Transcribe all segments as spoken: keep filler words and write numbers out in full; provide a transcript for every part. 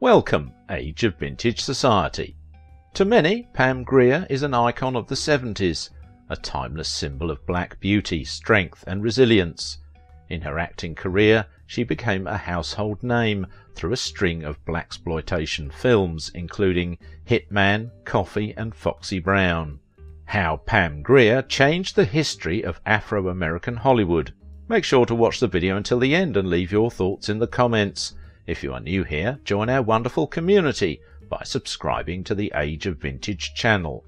Welcome, Age of Vintage Society. To many, Pam Grier is an icon of the seventies, a timeless symbol of black beauty, strength and resilience. In her acting career, she became a household name through a string of blaxploitation films, including Hitman, Coffee and Foxy Brown. How Pam Grier changed the history of Afro-American Hollywood. Make sure to watch the video until the end and leave your thoughts in the comments. If you are new here, join our wonderful community by subscribing to the Age of Vintage channel.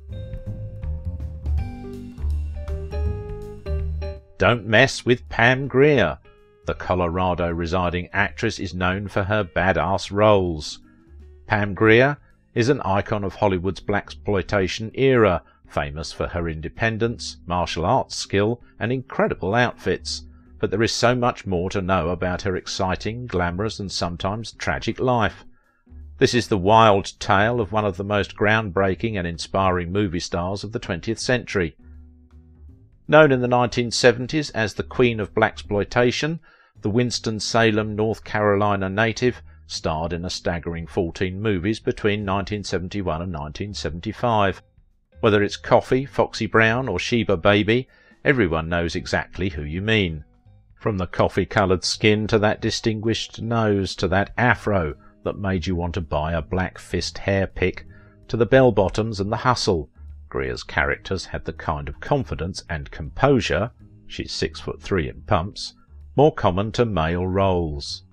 Don't mess with Pam Grier. The Colorado-residing actress is known for her badass roles. Pam Grier is an icon of Hollywood's blaxploitation era, famous for her independence, martial arts skill and incredible outfits. But there is so much more to know about her exciting, glamorous and sometimes tragic life. This is the wild tale of one of the most groundbreaking and inspiring movie stars of the twentieth century. Known in the nineteen seventies as the Queen of Blaxploitation, the Winston-Salem, North Carolina native starred in a staggering fourteen movies between nineteen seventy-one and nineteen seventy-five. Whether it's Coffee, Foxy Brown or Sheba Baby, everyone knows exactly who you mean. From the coffee-coloured skin to that distinguished nose to that afro that made you want to buy a black fist hair pick to the bell-bottoms and the hustle, Grier's characters had the kind of confidence and composure, she's six foot three in pumps, more common to male roles.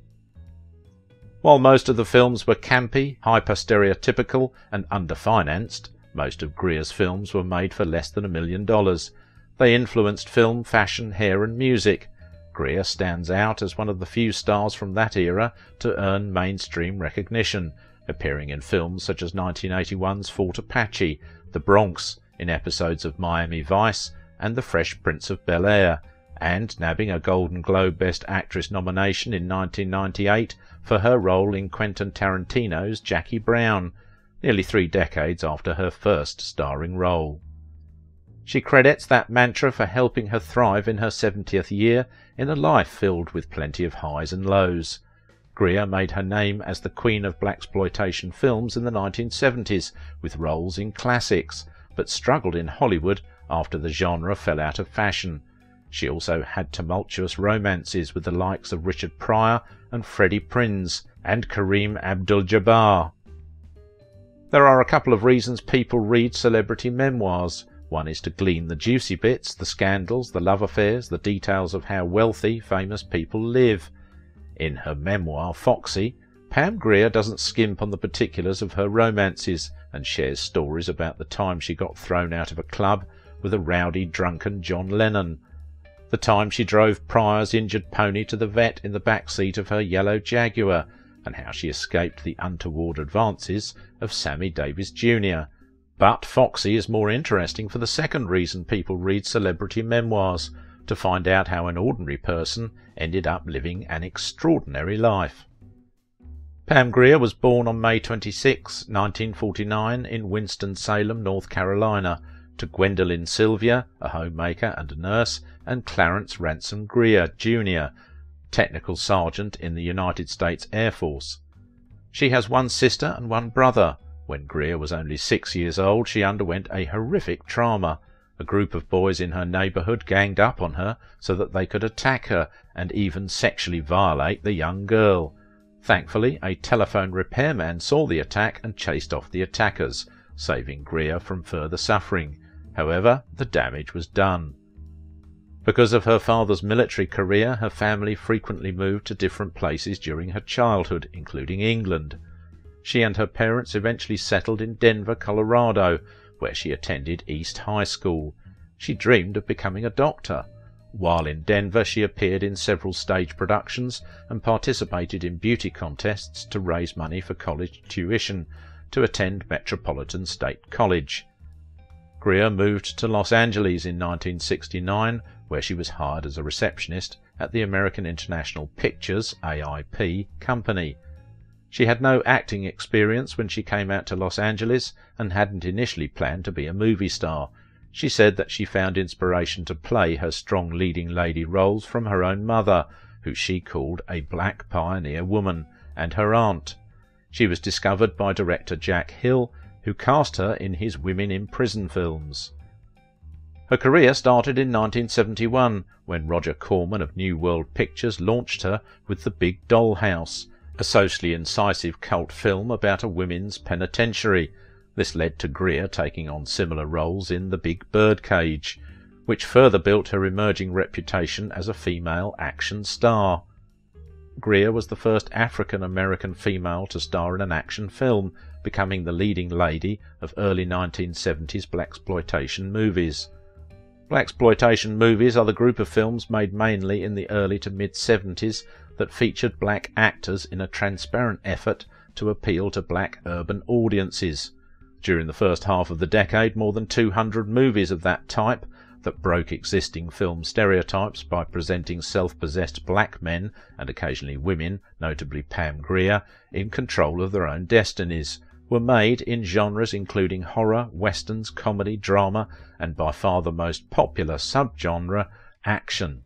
While most of the films were campy, hyper-stereotypical and under-financed, most of Grier's films were made for less than a million dollars. They influenced film, fashion, hair and music. Grier stands out as one of the few stars from that era to earn mainstream recognition, appearing in films such as nineteen eighty-one's Fort Apache, The Bronx, in episodes of Miami Vice and The Fresh Prince of Bel-Air, and nabbing a Golden Globe Best Actress nomination in nineteen ninety-eight for her role in Quentin Tarantino's Jackie Brown, nearly three decades after her first starring role. She credits that mantra for helping her thrive in her seventieth year in a life filled with plenty of highs and lows. Grier made her name as the Queen of Blaxploitation films in the nineteen seventies with roles in classics, but struggled in Hollywood after the genre fell out of fashion. She also had tumultuous romances with the likes of Richard Pryor and Freddie Prinze and Kareem Abdul-Jabbar. There are a couple of reasons people read celebrity memoirs. One is to glean the juicy bits, the scandals, the love affairs, the details of how wealthy, famous people live. In her memoir, Foxy, Pam Grier doesn't skimp on the particulars of her romances and shares stories about the time she got thrown out of a club with a rowdy, drunken John Lennon, the time she drove Pryor's injured pony to the vet in the back seat of her yellow Jaguar, and how she escaped the untoward advances of Sammy Davis Junior But Foxy is more interesting for the second reason people read celebrity memoirs, to find out how an ordinary person ended up living an extraordinary life. Pam Grier was born on May twenty-sixth, nineteen forty-nine in Winston-Salem, North Carolina, to Gwendolyn Sylvia, a homemaker and a nurse, and Clarence Ransom Grier, Junior, technical sergeant in the United States Air Force. She has one sister and one brother. When Grier was only six years old, she underwent a horrific trauma. A group of boys in her neighborhood ganged up on her so that they could attack her and even sexually violate the young girl. Thankfully, a telephone repairman saw the attack and chased off the attackers, saving Grier from further suffering. However, the damage was done. Because of her father's military career, her family frequently moved to different places during her childhood, including England. She and her parents eventually settled in Denver, Colorado, where she attended East High School. She dreamed of becoming a doctor. While in Denver, she appeared in several stage productions and participated in beauty contests to raise money for college tuition to attend Metropolitan State College. Grier moved to Los Angeles in nineteen sixty-nine, where she was hired as a receptionist at the American International Pictures (A I P) company. She had no acting experience when she came out to Los Angeles and hadn't initially planned to be a movie star. She said that she found inspiration to play her strong leading lady roles from her own mother, who she called a black pioneer woman, and her aunt. She was discovered by director Jack Hill, who cast her in his Women in Prison films. Her career started in nineteen seventy-one, when Roger Corman of New World Pictures launched her with The Big Dollhouse, a socially incisive cult film about a women's penitentiary. This led to Grier taking on similar roles in The Big Birdcage, which further built her emerging reputation as a female action star. Grier was the first African-American female to star in an action film, becoming the leading lady of early nineteen seventies blaxploitation movies. Blaxploitation movies are the group of films made mainly in the early to mid-seventies that featured black actors in a transparent effort to appeal to black urban audiences. During the first half of the decade, more than two hundred movies of that type that broke existing film stereotypes by presenting self-possessed black men, and occasionally women, notably Pam Grier, in control of their own destinies, were made in genres including horror, westerns, comedy, drama, and by far the most popular subgenre, action.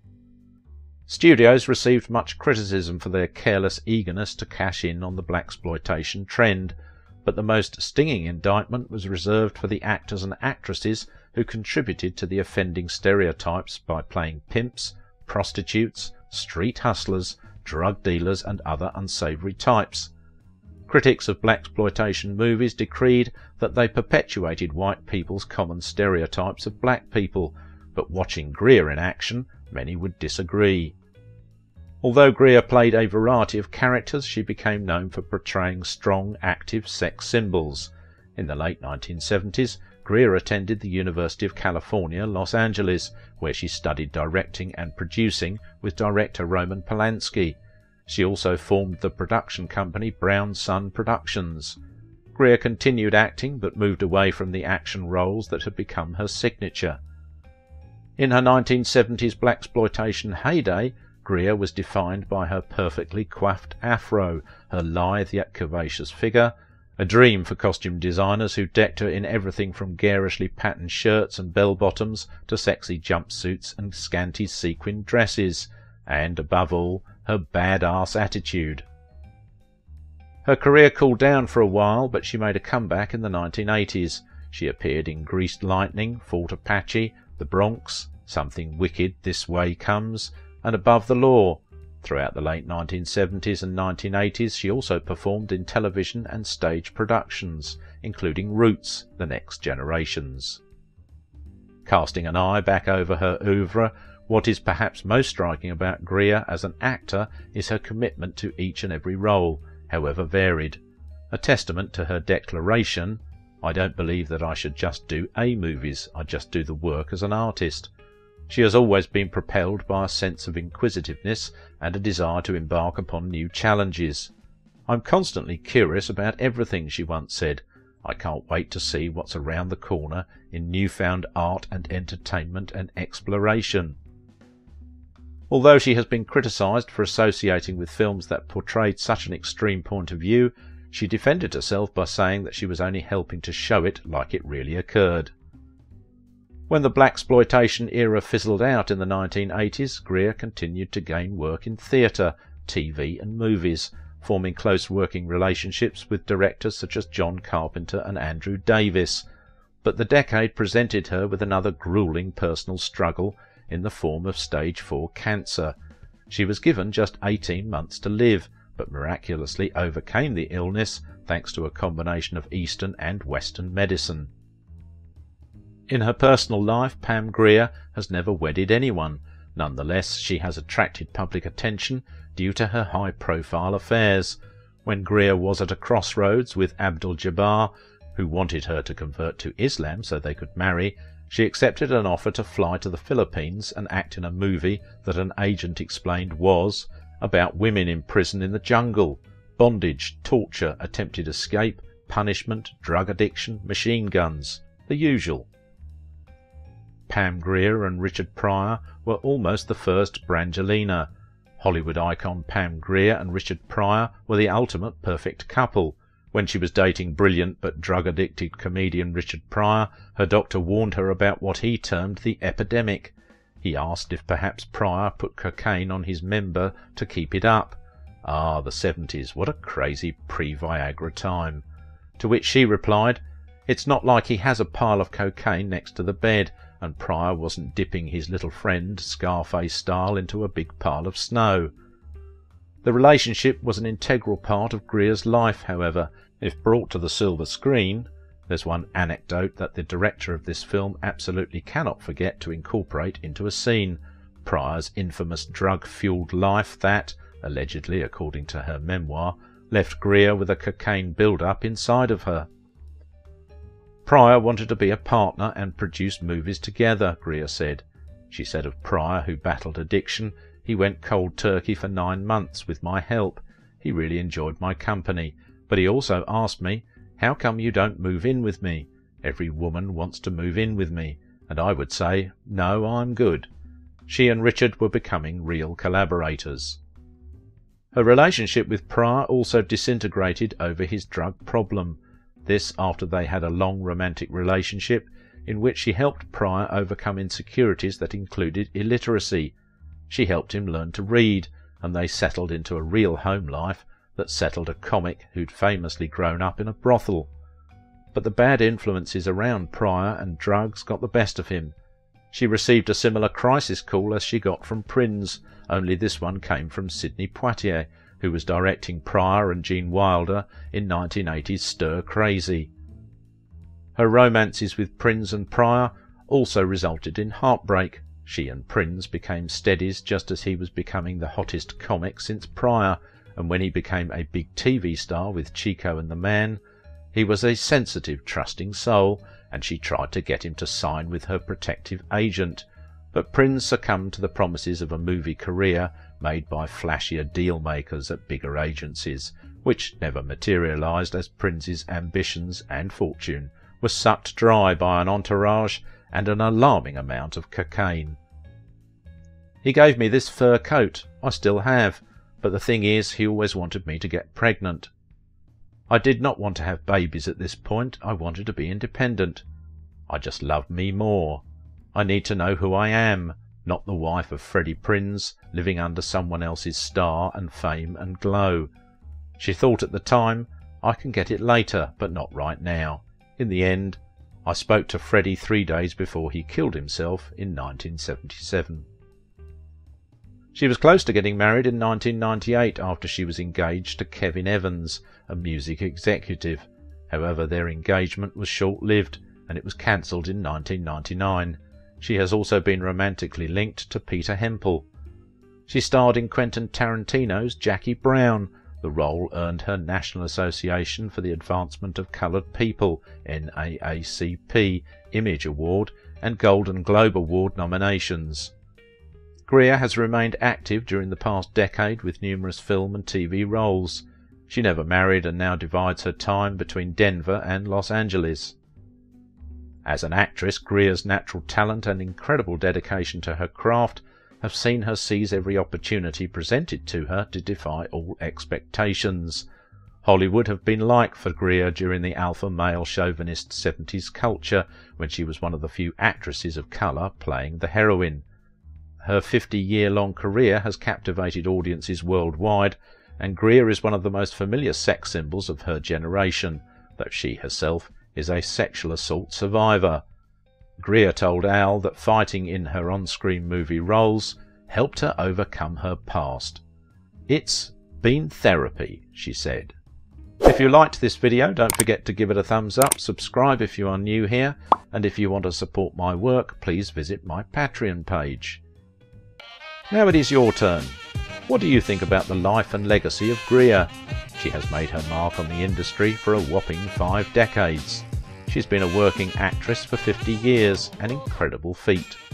Studios received much criticism for their careless eagerness to cash in on the blaxploitation trend, but the most stinging indictment was reserved for the actors and actresses who contributed to the offending stereotypes by playing pimps, prostitutes, street hustlers, drug dealers, and other unsavoury types. Critics of blaxploitation movies decreed that they perpetuated white people's common stereotypes of black people, but watching Grier in action, many would disagree. Although Grier played a variety of characters, she became known for portraying strong, active sex symbols. In the late nineteen seventies, Grier attended the University of California, Los Angeles, where she studied directing and producing with director Roman Polanski. She also formed the production company Brown Sun Productions. Grier continued acting, but moved away from the action roles that had become her signature. In her nineteen seventies blaxploitation heyday, Grier was defined by her perfectly coiffed afro, her lithe yet curvaceous figure, a dream for costume designers who decked her in everything from garishly patterned shirts and bell-bottoms to sexy jumpsuits and scanty sequin dresses, and, above all, her badass attitude. Her career cooled down for a while, but she made a comeback in the nineteen eighties. She appeared in Greased Lightning, Fort Apache, The Bronx, Something Wicked This Way Comes, and Above the Law. Throughout the late nineteen seventies and nineteen eighties she also performed in television and stage productions, including Roots, The Next Generations. Casting an eye back over her oeuvre, what is perhaps most striking about Grier as an actor is her commitment to each and every role, however varied, a testament to her declaration, "I don't believe that I should just do A movies, I just do the work as an artist." She has always been propelled by a sense of inquisitiveness and a desire to embark upon new challenges. "I'm constantly curious about everything," she once said. "I can't wait to see what's around the corner in newfound art and entertainment and exploration." Although she has been criticised for associating with films that portrayed such an extreme point of view, she defended herself by saying that she was only helping to show it like it really occurred. When the blaxploitation era fizzled out in the nineteen eighties, Grier continued to gain work in theatre, T V and movies, forming close working relationships with directors such as John Carpenter and Andrew Davis. But the decade presented her with another gruelling personal struggle in the form of stage four cancer. She was given just eighteen months to live, but miraculously overcame the illness thanks to a combination of Eastern and Western medicine. In her personal life, Pam Grier has never wedded anyone. Nonetheless, she has attracted public attention due to her high-profile affairs. When Grier was at a crossroads with Abdul-Jabbar, who wanted her to convert to Islam so they could marry, she accepted an offer to fly to the Philippines and act in a movie that an agent explained was about women in prison in the jungle, bondage, torture, attempted escape, punishment, drug addiction, machine guns, the usual. Pam Grier and Richard Pryor were almost the first Brangelina. Hollywood icon Pam Grier and Richard Pryor were the ultimate perfect couple. When she was dating brilliant but drug-addicted comedian Richard Pryor, her doctor warned her about what he termed the epidemic. He asked if perhaps Pryor put cocaine on his member to keep it up. Ah, the seventies, what a crazy pre-Viagra time. To which she replied, "It's not like he has a pile of cocaine next to the bed, and Pryor wasn't dipping his little friend, Scarface style, into a big pile of snow." The relationship was an integral part of Grier's life, however. If brought to the silver screen, there's one anecdote that the director of this film absolutely cannot forget to incorporate into a scene: Pryor's infamous drug-fueled life that, allegedly according to her memoir, left Grier with a cocaine build-up inside of her. Pryor wanted to be a partner and produce movies together, Grier said. She said of Pryor, who battled addiction, "He went cold turkey for nine months with my help. He really enjoyed my company, but he also asked me, 'How come you don't move in with me? Every woman wants to move in with me.' And I would say, 'No, I'm good.'" She and Richard were becoming real collaborators. Her relationship with Pryor also disintegrated over his drug problem. This after they had a long romantic relationship in which she helped Pryor overcome insecurities that included illiteracy. She helped him learn to read, and they settled into a real home life that settled a comic who'd famously grown up in a brothel. But the bad influences around Pryor and drugs got the best of him. She received a similar crisis call as she got from Prinz, only this one came from Sidney Poitier, who was directing Pryor and Gene Wilder in nineteen eighties Stir Crazy. Her romances with Prinz and Pryor also resulted in heartbreak. She and Prinz became steadies just as he was becoming the hottest comic since Pryor, and when he became a big T V star with Chico and the Man, he was a sensitive, trusting soul, and she tried to get him to sign with her protective agent. But Prinz succumbed to the promises of a movie career made by flashier deal-makers at bigger agencies, which never materialized as Prinz's ambitions and fortune were sucked dry by an entourage and an alarming amount of cocaine. "He gave me this fur coat. I still have. But the thing is, he always wanted me to get pregnant. I did not want to have babies at this point. I wanted to be independent. I just love me more. I need to know who I am, not the wife of Freddie Prinz, living under someone else's star and fame and glow." She thought at the time, "I can get it later, but not right now." In the end, I spoke to Freddie three days before he killed himself in nineteen seventy-seven. She was close to getting married in nineteen ninety-eight after she was engaged to Kevin Evans, a music executive. However, their engagement was short-lived, and it was cancelled in nineteen ninety-nine. She has also been romantically linked to Peter Hempel. She starred in Quentin Tarantino's Jackie Brown. The role earned her National Association for the Advancement of Coloured People N double A C P Image Award and Golden Globe Award nominations. Grier has remained active during the past decade with numerous film and T V roles. She never married and now divides her time between Denver and Los Angeles. As an actress, Grier's natural talent and incredible dedication to her craft have seen her seize every opportunity presented to her to defy all expectations. Hollywood have been like for Grier during the alpha male chauvinist seventies culture, when she was one of the few actresses of colour playing the heroine. Her fifty-year-long career has captivated audiences worldwide, and Grier is one of the most familiar sex symbols of her generation, though she herself is a sexual assault survivor. Grier told Al that fighting in her on-screen movie roles helped her overcome her past. "It's been therapy," she said. If you liked this video, don't forget to give it a thumbs up, subscribe if you are new here, and if you want to support my work, please visit my Patreon page. Now it is your turn. What do you think about the life and legacy of Grier? She has made her mark on the industry for a whopping five decades. She's been a working actress for fifty years, an incredible feat.